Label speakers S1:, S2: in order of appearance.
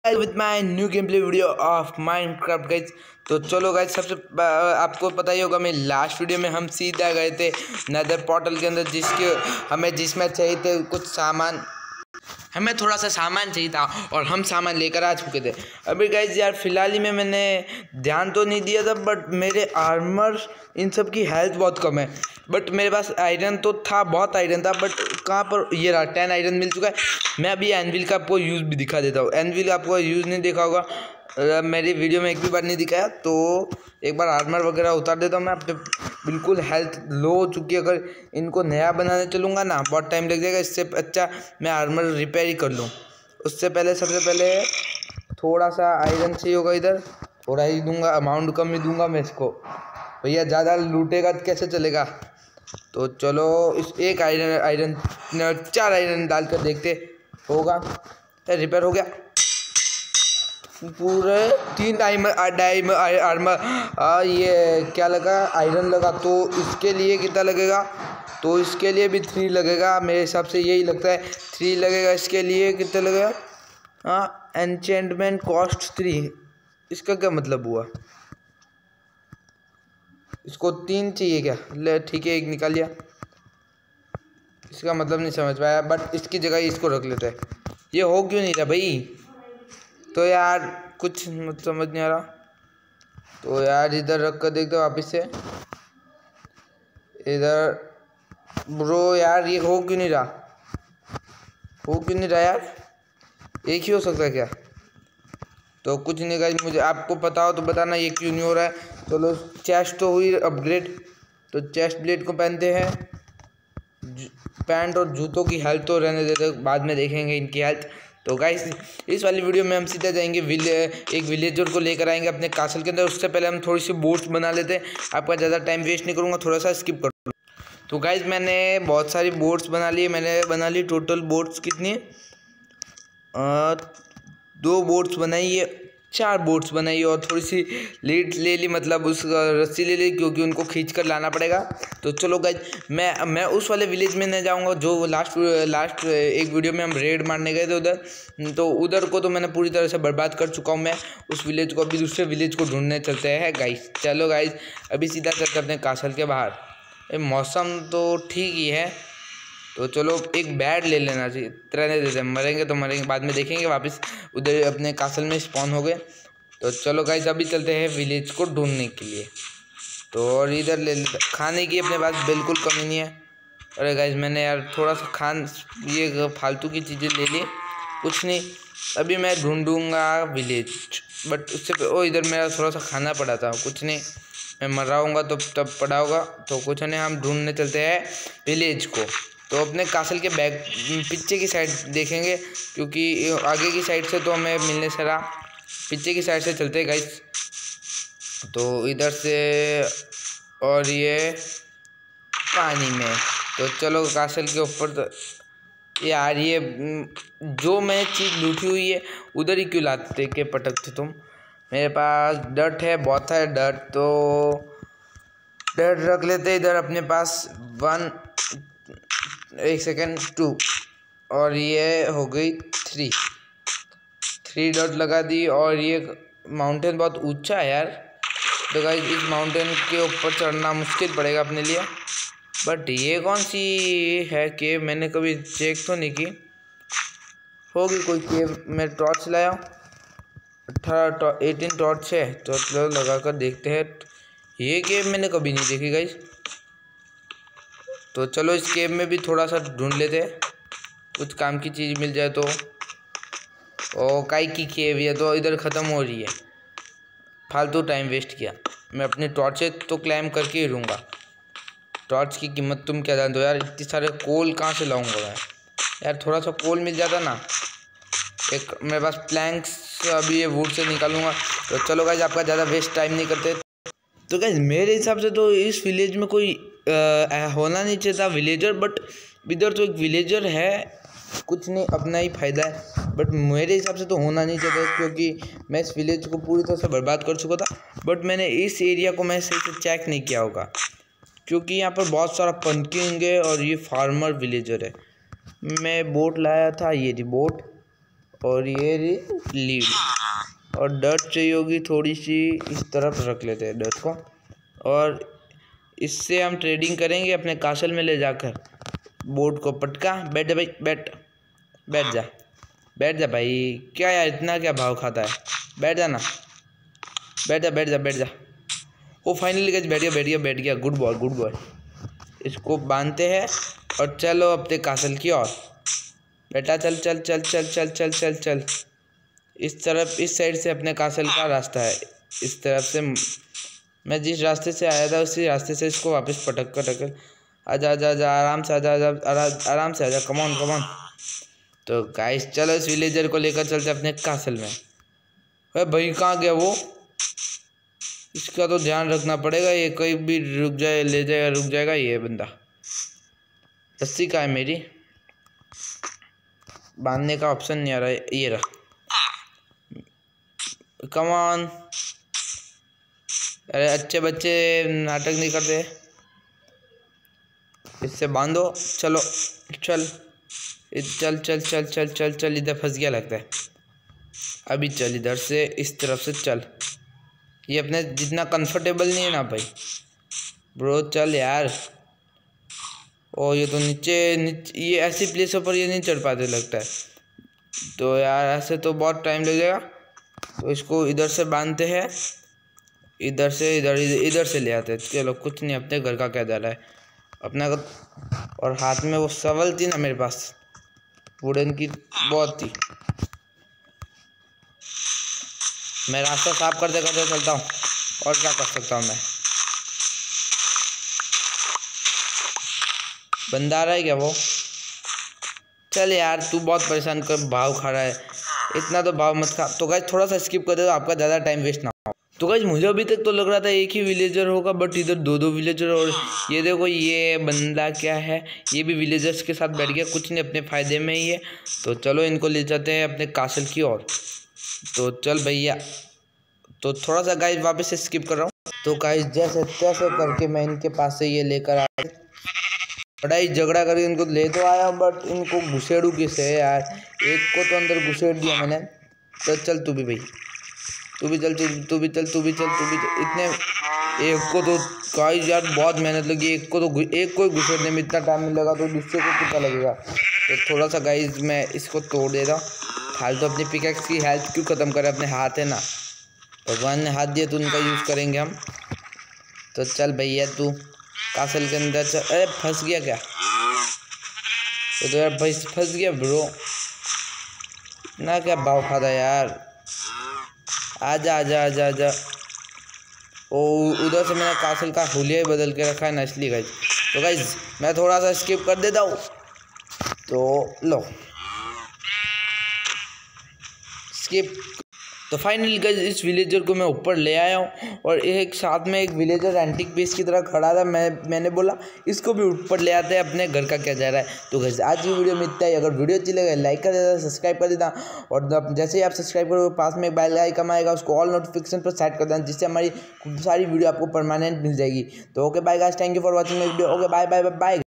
S1: With my new game play video of Minecraft guys. तो चलो guys, सबसे आपको पता ही होगा, मैं लास्ट वीडियो में हम सीधा गए थे नेदर पोर्टल के अंदर, जिसमें चाहिए थे कुछ सामान। हमें थोड़ा सा सामान चाहिए था और हम सामान लेकर आ चुके थे। अभी गाइज यार फिलहाल ही में मैंने ध्यान तो नहीं दिया था, बट मेरे आर्मर इन सब की हेल्थ बहुत कम है। बट मेरे पास आयरन तो था, बहुत आयरन था, बट कहाँ पर ये रहा 10 आयरन मिल चुका है। मैं अभी एनविल का आपको यूज़ भी दिखा देता हूँ। एनविल आपको यूज़ नहीं देखा होगा, मेरी वीडियो में एक भी बार नहीं दिखाया, तो एक बार आर्मर वगैरह उतार देता हूँ मैं। अब बिल्कुल हेल्थ लो हो चुकी है। अगर इनको नया बनाने चलूँगा ना, बहुत टाइम लग जाएगा। इससे अच्छा मैं आर्मर रिपेयर ही कर लूँ। उससे पहले सबसे पहले थोड़ा सा आयरन चाहिए होगा, इधर थोड़ा ही दूंगा, अमाउंट कम ही दूंगा मैं इसको। भैया ज़्यादा लूटेगा तो कैसे चलेगा। तो चलो इस एक आयरन 4 आयरन डालकर देखते होगा। रिपेयर हो गया पूरे 3 आर्मर। ये क्या लगा, आयरन लगा। तो इसके लिए कितना लगेगा, तो इसके लिए भी 3 लगेगा मेरे हिसाब से, यही लगता है 3 लगेगा। इसके लिए कितना लगेगा, हाँ, एन्चेंटमेंट कॉस्ट 3। इसका क्या मतलब हुआ, इसको 3 चाहिए क्या? ले ठीक है, एक निकाल लिया। इसका मतलब नहीं समझ पाया, बट इसकी जगह इसको रख लेते हैं। ये हो क्यों नहीं रहा भाई, तो यार कुछ समझ नहीं आ रहा। तो यार इधर रख कर देखते वापस से इधर। ब्रो यार ये हो क्यों नहीं रहा, यार? एक ही हो सकता है क्या? तो कुछ नहीं गाइस, मुझे आपको पता हो तो बताना ये क्यों नहीं हो रहा है। चलो चेस्ट तो हुई अपग्रेड, तो चेस्ट प्लेट को पहनते हैं। पैंट और जूतों की हेल्थ तो रहने देते, बाद में देखेंगे इनकी हेल्थ। तो गाइस इस वाली वीडियो में हम सीधा जाएंगे एक विलेजर को लेकर आएंगे अपने कासल के अंदर। उससे पहले हम थोड़ी सी बोट्स बना लेते हैं। आपका ज़्यादा टाइम वेस्ट नहीं करूँगा, थोड़ा सा स्किप कर। तो गाइस मैंने बहुत सारी बोट्स बना ली। मैंने बना ली टोटल बोट्स कितनी, 2 बोट्स बनाई है, 4 बोट्स बनाई और थोड़ी सी लीड ले ली, मतलब उस रस्सी ले ली, क्योंकि उनको खींच कर लाना पड़ेगा। तो चलो गाइज, मैं उस वाले विलेज में नहीं जाऊंगा जो लास्ट एक वीडियो में हम रेड मारने गए थे उधर। तो उधर को तो मैंने पूरी तरह से बर्बाद कर चुका हूँ मैं उस विलेज को। अभी दूसरे विलेज को ढूंढने चलते हैं गाइज। चलो गाइज अभी सीधा चलते अपने कासल के बाहर। मौसम तो ठीक ही है, तो चलो एक बैट ले लेना चाहिए। रहने देते हैं, मरेंगे तो मरेंगे, बाद में देखेंगे। वापस उधर अपने कासल में स्पॉन हो गए। तो चलो गाइस अभी चलते हैं विलेज को ढूंढने के लिए। तो और इधर ले लेते, खाने की अपने पास बिल्कुल कमी नहीं है। अरे गाइस मैंने यार थोड़ा सा ये फालतू की चीज़ें ले ली, कुछ नहीं। अभी मैं ढूंढूंगा विलेज, बट उससे ओ इधर मेरा थोड़ा सा खाना पड़ा था, कुछ नहीं, मैं मर रहा हूँगा तो तब पड़ा होगा। तो कुछ नहीं, हम ढूंढने चलते हैं विलेज को। तो अपने कासल के बैक पीछे की साइड देखेंगे, क्योंकि आगे की साइड से तो हमें मिलने से रहा। पीछे की साइड से चलते हैं गाइस। तो इधर से, और ये पानी में। तो चलो कासल के ऊपर। तो यार ये जो मैं चीज़ लूटी हुई है उधर ही क्यों लाते के पटकते तुम। मेरे पास डर्ट है, बहुत है डर्ट, तो डर्ट रख लेते इधर अपने पास। 1 एक सेकेंड 2, और ये हो गई 3 डॉट लगा दी। और ये माउंटेन बहुत ऊंचा है यार, तो गाइस इस माउंटेन के ऊपर चढ़ना मुश्किल पड़ेगा अपने लिए। बट ये कौन सी है केव, मैंने कभी चेक तो नहीं की। होगी कोई केव। मैं टॉर्च लाया, 18 टॉर्च है, तो चलो लगा कर देखते हैं। ये केव मैंने कभी नहीं देखी गाइस। तो चलो इस केव में भी थोड़ा सा ढूंढ लेते हैं, कुछ काम की चीज़ मिल जाए तो। ओ काई की केव है, तो इधर ख़त्म हो रही है, फालतू टाइम वेस्ट किया। मैं अपने टॉर्चें तो क्लाइम करके ही रहूँगा। टॉर्च की कीमत तुम क्या जानते हो यार, इतने सारे कोल कहाँ से लाऊंगा मैं यार। थोड़ा सा कोल मिल जाता ना, एक मेरे पास प्लैंक्स अभी ये वुड से निकालूंगा। तो चलो गाइज आपका ज़्यादा वेस्ट टाइम नहीं करते। तो गाइज मेरे हिसाब से तो इस विलेज में कोई होना नहीं चाहिए था विलेजर, बट इधर तो एक विलेजर है, कुछ नहीं, अपना ही फ़ायदा है। बट मेरे हिसाब से तो होना नहीं चाहिए, क्योंकि मैं इस विलेज को पूरी तरह से बर्बाद कर चुका था। बट मैंने इस एरिया को मैं सही से चेक नहीं किया होगा, क्योंकि यहाँ पर बहुत सारा पंकिंग है और ये फार्मर विलेजर है। मैं बोट लाया था, ये थी बोट, और ये लीड, और डर्ट चाहिए होगी थोड़ी सी, इस तरफ रख लेते हैं डर्ट को। और इससे हम ट्रेडिंग करेंगे अपने कासल में ले जाकर। बोर्ड को पटका, बैठ जा भाई, बैठ जा भाई। क्या यार इतना क्या भाव खाता है, बैठ जा ना, बैठ जा। वो फाइनली गाइस बैठ गया। Good boy. इसको बांधते हैं और चलो अपने कासल की ओर। बेटा चल। इस तरफ, इस साइड से अपने कासल का रास्ता है। इस तरफ से मैं जिस रास्ते से आया था उसी रास्ते से इसको वापस पटक कर आजा, आराम से आजा, कम ऑन। तो गाइस चलो इस विलेजर को लेकर चलते अपने कासल में। अरे भाई कहाँ गया वो? इसका तो ध्यान रखना पड़ेगा, ये कहीं भी रुक जाएगा ये बंदा। रस्सी कहाँ है मेरी? बांधने का ऑप्शन नहीं आ रहा है, ये रहा। Come on. अरे अच्छे बच्चे नाटक नहीं करते, इससे बांधो। चलो चल, इधर फंस गया लगता है। अभी चल इधर से, इस तरफ से चल। ये अपने जितना कंफर्टेबल नहीं है ना भाई ब्रो, चल यार। ओ ये तो नीचे ये ऐसी प्लेसों पर ये नहीं चढ़ पाते लगता है, तो यार ऐसे तो बहुत टाइम लग जाएगा। तो इसको इधर से बांधते हैं, इधर से ले आते हैं। चलो कुछ नहीं, अपने घर का क्या जा रहा है अपना। और हाथ में वो शवल थी ना मेरे पास, वुडन की बहुत थी। मैं रास्ता साफ करते चलता हूँ, और क्या कर सकता हूँ मैं। बंदा आ रहा है क्या वो? चल यार तू बहुत परेशान कर, भाव खा रहा है, इतना तो भाव मत खा। तो गाइस थोड़ा सा स्किप कर दे तो आपका ज़्यादा टाइम वेस्ट ना हो। तो गाइस मुझे अभी तक तो लग रहा था एक ही विलेजर होगा, बट इधर दो विलेजर। और ये देखो ये बंदा क्या है, ये भी विलेजर्स के साथ बैठ गया, कुछ नहीं अपने फ़ायदे में ही है। तो चलो इनको ले जाते हैं अपने कासल की ओर। तो चल भैया, तो थोड़ा सा गाइस वापस से स्किप कर रहा हूँ। तो गाइस जैसे तैसे करके मैं इनके पास से ये लेकर आया, लड़ाई झगड़ा करके इनको ले तो आया, बट इनको घुसेड़ू किसे यार। एक को तो अंदर घुसेड़ दिया मैंने। तो चल तू भी भाई, तू भी चल। इतने एक को तो गाइस यार बहुत मेहनत लगी, एक को घुसेड़ने में इतना टाइम लगा, तो दूसरे को कितना लगेगा। तो थोड़ा सा गाइस मैं इसको तोड़ देता हूँ। हाल तो अपनी पिकैक्स की हेल्थ क्यों ख़त्म करे, अपने हाथ है ना, भगवान ने हाथ दिया तो उनका यूज़ करेंगे हम। तो चल भैया तू कासल के अंदर चल। अरे फंस गया क्या? तो यार भाई फंस गया ब्रो, ना क्या भाव खाता यार। आजा। ओ उधर से मैंने कासल का हुलिया ही बदल के रखा है ना, इसलिए गाइस। तो गाइस मैं थोड़ा सा स्किप कर देता हूँ। तो लो स्किप। तो फाइनली गाइस इस विलेजर को मैं ऊपर ले आया हूँ, और एक साथ में एक विलेजर एंटीक पीस की तरह खड़ा था। मैंने बोला इसको भी ऊपर ले आते हैं, अपने घर का क्या जा रहा है। तो गाइस आज की वीडियो में इतना ही। अगर वीडियो अच्छी लगे लाइक कर देना, सब्सक्राइब कर देना, और जैसे ही आप सब्सक्राइब करोगे पास में एक बेल आइकन आएगा, उसको ऑल नोटिफिकेशन पर सेट कर देना, जिससे हमारी सारी वीडियो आपको परमानेंट मिल जाएगी। तो okay bye guys, thank you for watching my video. Okay bye.